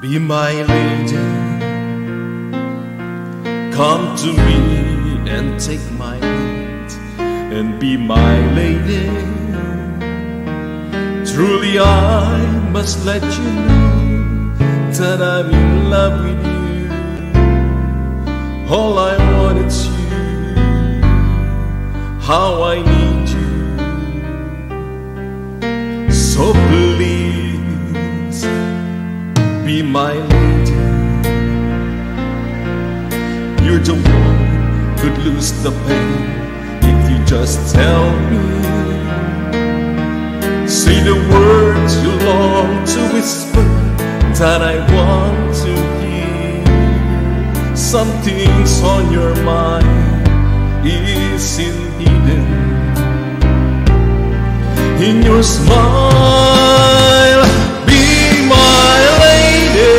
Be my lady, come to me and take my hand and be my lady. Truly I must let you know that I'm in love with you. All I want is you, how I need you. So please be my lady. You're the one who'd lose the pain if you just tell me. Say the words you long to whisper that I want to hear. Something's on your mind isn't hidden in your smile. Be my lady.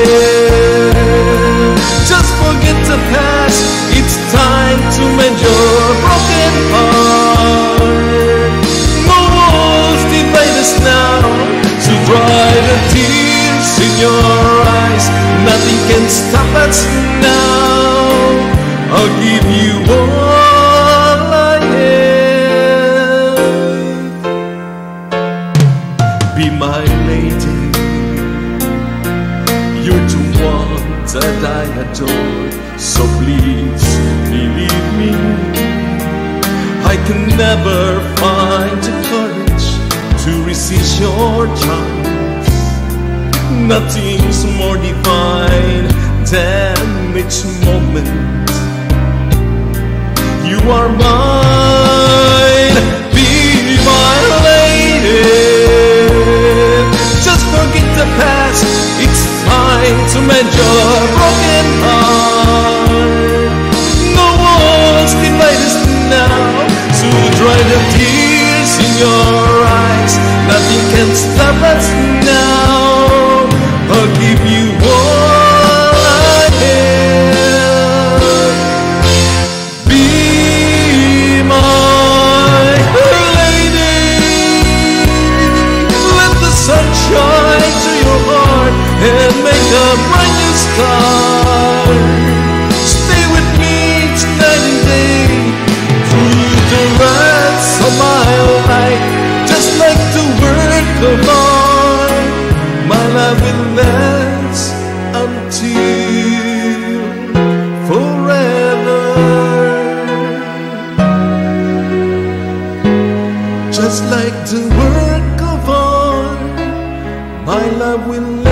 Just forget the past. It's time to mend your broken heart. No walls divide us now to dry the tears in your eyes. Nothing can stop us now. I'll give you all I have. Be my lady. You're the one that I adore. So please believe me, I can never find the courage to resist your charms. Nothing's more divine than each moment you are mine. Be my lady. Just forget the past. It's time to mend your broken heart. No walls divide us now to dry the tears in your eyes. Nothing can stop us now. I'll give you all I have. Be my lady. Let the sun shine to your heart and make a brand new start. Stay with me each night and day through the rest of my life. Just like the work of art, my love will last until forever. Just like the work of art, my love will last